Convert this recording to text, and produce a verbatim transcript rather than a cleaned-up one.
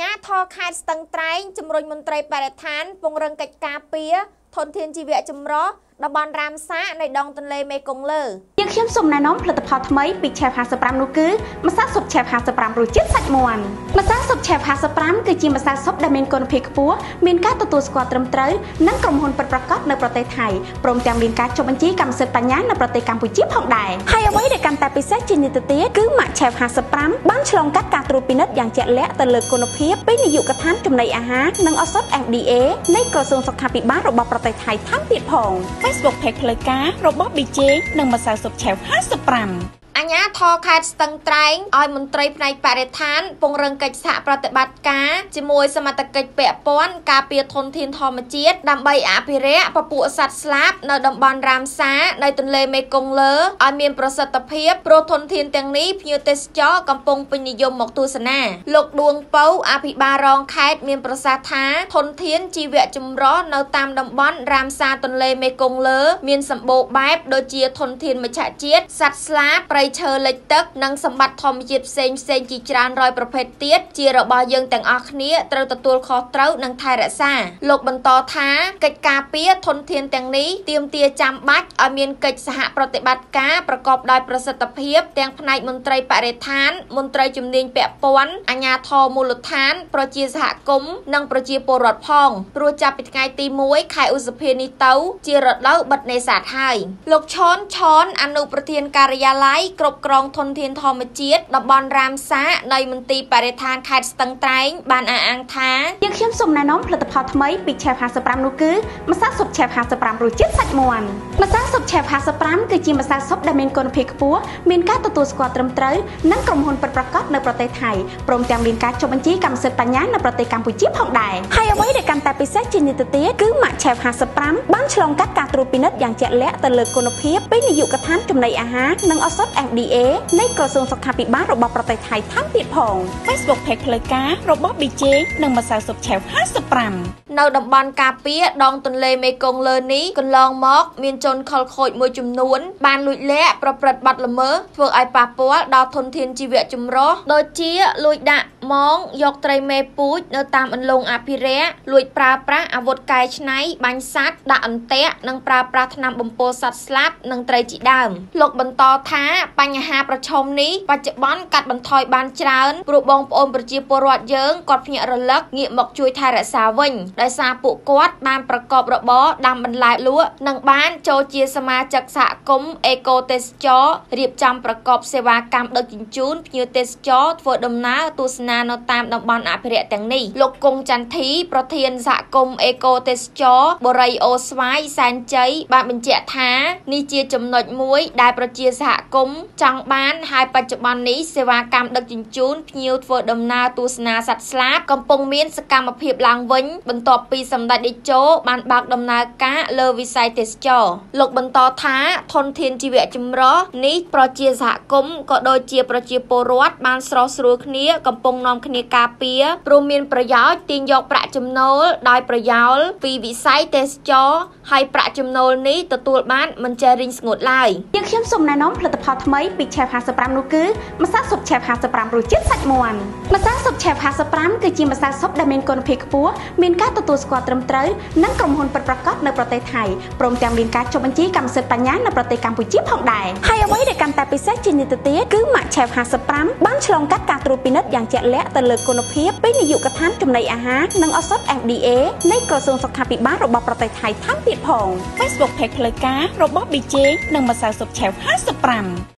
ញាทอខេត្តស្ទឹងត្រែងជំរុញមន្ត្រីបរិស្ថានពង្រឹងកិច្ចការពារធនធានជីវៈចម្រុះតំបន់រាមសានៃដងទន្លេមេគង្គលើយើងខ្ញុំសូមណែនាំផលិតផលថ្មីពី Chef ห้าสิบห้าនោះគឺម្សៅស៊ុប Chef ห้าสิบห้ารសជាតិសាច់មាន់ម្សៅស៊ុប Chef ห้าสิบห้าគឺជាម្សៅស៊ុបដែលមានគុណភាពខ្ពស់មានការទទួលស្គាល់ត្រឹមត្រូវនិងក្រុមហ៊ុនពិតប្រាកដនៅប្រទេសថៃព្រមទាំងមានការចុះបញ្ជីកម្មសិទ្ធិបញ្ញានៅប្រទេសកម្ពុជាផងដែរហើយអ្វីដែលកាន់តែពិសេសជាងនេះទៅទៀតគឺម៉ាក Chef ห้าสิบห้าបានឆ្លងកាត់ការត្រួតពិនិត្យយ៉ាងជាក់លាក់ទៅលើគុណភាពពីនាយកដ្ឋានចំណីអាហារនិងឱសថ F D A នៃក្រសួងសុខាភិបាលរបស់ប្រទេសថៃថែមទៀតផង Facebook Page ផ្លូវការរបស់ ប៊ី เจ និងម្សៅស៊ុប Chef ห้าสิบห้าអាញាធរខេត្តស្ទឹងត្រែងឲ្យមន្ត្រីផ្នែកបរិស្ថានពង្រឹងកិច្ចសហប្រតិបត្តិការជាមួយសមត្ថកិច្ចពាក់ព័ន្ធការពារធនធានធម្មជាតិដើម្បីអភិរក្សពពួកសត្វស្លាបនៅតំបន់រាមសានៃទន្លេមេគង្គលើឲ្យមានប្រសិទ្ធភាពព្រោះធនធានទាំងនេះភ្ញៀវទេសចរកំពុងពេញនិយមមកទស្សនាលោកដួងពៅអភិបាលរងខេត្តមានប្រសាសន៍ថាធនធានជីវៈចម្រុះនៅតាមតំបន់រាមសាទន្លេមេគង្គលើមានសម្បូរបែបដូចជាធនធានមច្ឆជាតិសត្វស្លាបព្រៃឈើលិចទឹកនិងសម្បត្តិធម្មជាតិផ្សេងផ្សេងជាច្រើនរយប្រភេទទៀតជារបស់យើងទាំងអស់គ្នាត្រូវទទួលខុសត្រូវនិងថែរក្សាលោកបន្តថាកិច្ចការពារធនធានទាំងនេះទាមទារចាំបាច់ឲ្យមានកិច្ចសហប្រតិបត្តិការប្រកបដោយប្រសិទ្ធភាពទាំងផ្នែកមន្ត្រីបរិស្ថានមន្ត្រីជំនាញពាក់ព័ន្ធអាជ្ញាធរមូលដ្ឋានប្រជាសហគមន៍និងប្រជាពលរដ្ឋផងព្រោះចាប់ពីថ្ងៃទីមួយខែឧសភានេះទៅជារដូវបិទនេសាទហើយលោកឈុនឆនអនុប្រធានការិយាល័យគ្រប់គ្រងធនធានធម្មជាតិតំបន់រាមសានៃមន្ទីរបរិស្ថានខេត្តស្ទឹងត្រែងបានអះអាងថាយើងខ្ញុំសូមណែនាំផលិតផលថ្មីពី Chef ห้าสิบห้าនោះគឺម្សៅស៊ុប Chef ห้าสิบห้ารសជាតិសាច់មាន់ម្សៅស៊ុប Chef ห้าสิบห้าគឺជាម្សៅស៊ុបដែលមានគុណភាពខ្ពស់មានការទទួលស្គាល់ត្រឹមត្រូវនិងក្រុមហ៊ុនពិតប្រាកដនៅប្រទេសថៃព្រមទាំងមានការចុះបញ្ជីកម្មសិទ្ធិបញ្ញានៅប្រទេសកម្ពុជាផងដែរហើយអ្វីដែលកាន់តែពិសេសជាងនេះទៅទៀតគឺម៉ាក Chef ห้าสิบห้าបានឆ្លងកាត់ការត្រួតពិនិត្យយ៉ាងជាក់លាក់ទៅលើគុណភាពពីនាយកដ្ឋានចំណីអាហារនិងឱសថ F D A នៃក្រសួងសុខាភិបាលរបស់ប្រទេសថៃថែមទៀតផង Facebook Page ផ្លូវការរបស់ ប៊ី เจ និងម្សៅស៊ុប Chef ห้าสิบห้าនៅតំបន់ការពារដងទន្លេមេគង្គលើនេះកន្លងមកមានជនខលខូចមួយចំនួនបានលួចលាក់ប្រព្រឹត្តបទល្មើសធ្វើឲ្យប៉ះពាល់ដល់ធនធានជីវៈចម្រុះដូចជាលួចដាក់មងយកត្រីមេពូជនៅតាមអន្លង់អភិរក្សលួចប្រើប្រាស់អាវុធកែច្នៃបាញ់សត្វដាក់អន្ទាក់និងប្រើប្រាស់ថ្នាំបំពុលសត្វស្លាប់និងត្រីជាដើមលោកបន្តថាបញ្ហាប្រឈមនេះបច្ចុប្បន្នកាត់បន្ថយបានច្រើនព្រោះបងប្អូនប្រជាពលរដ្ឋយើងគាត់ភ្ញាក់រលឹកងាកមកជួយថែរក្សាវិញដោយសារពួកគាត់បានប្រកបរបរដាំបន្លែលក់និងបានចូលជាសមាជិកសហគមន៍អេកូទេសចររៀបចំប្រកបសេវាកម្មដឹកជញ្ជូនភ្ញៀវទេសចរធ្វើដំណើរទស្សនានៅតាមតំបន់អភិរក្សទាំងនេះលោកគង់ចន្ទធីប្រធានសហគមន៍អេកូទេសចរបូរីអូស្វាយសែនជ័យបានបញ្ជាក់ថានេះជាចំណុចមួយដែលប្រជាសហគមន៍ចង់បានហើយបច្ចុប្បន្ននេះសេវាកម្មដឹកជញ្ជូនភ្ញៀវធ្វើដំណើរទស្សនាសត្វស្លាបកំពុងមានសកម្មភាពឡើងវិញបន្ទាប់ពីសម្ដេចតេជោបានបើកដំណើរការលើវិស័យទេសចរលោកបន្តថាធនធានជីវៈចម្រុះនេះប្រជាសហគមន៍ក៏ដូចជាប្រជាពលរដ្ឋបានស្រស់ស្រួលគ្នាកំពុងនាំគ្នាការពារព្រមមានប្រយោជន៍ទាញយកប្រាក់ចំណូលដោយប្រយោលពីវិស័យទេសចរហើយប្រាក់ចំណូលនេះទទួលបានមិនចេះរីងស្ងួតឡើយយើងខ្ញុំសូមណែនាំផលិតផលថ្មីពី Chef ห้าสิบห้าនោះគឺម្សៅស៊ុប Chef ห้าสิบห้ารសជាតិសាច់មាន់ម្សៅស៊ុប Chef ห้าสิบห้าគឺជាម្សៅស៊ុបដែលមានគុណភាពខ្ពស់មានការទទួលស្គាល់ត្រឹមត្រូវនិងក្រុមហ៊ុនពិតប្រាកដនៅប្រទេសថៃព្រមទាំងមានការចុះបញ្ជីកម្មសិទ្ធិបញ្ញានៅប្រទេសកម្ពុជាផងដែរហើយអ្វីដែលកាន់តែពិសេសជាងនេះទៅទៀតគឺម៉ាក Chef ห้าสิบห้าបានឆ្លងកាត់ការត្រួតពិនិត្យយ៉ាងជាក់លាក់ទៅលើគុណភាពពីនាយកដ្ឋានចំណីអាហារនិងឱសថ F D A នៃក្រសួងសុខាភិបាលរបស់ប្រទេសថៃថែមទៀតផង Facebook Page ផ្លូវការរបស់ ប៊ី เจ និងម្សៅស៊ុប Chef ห้าสิบห้า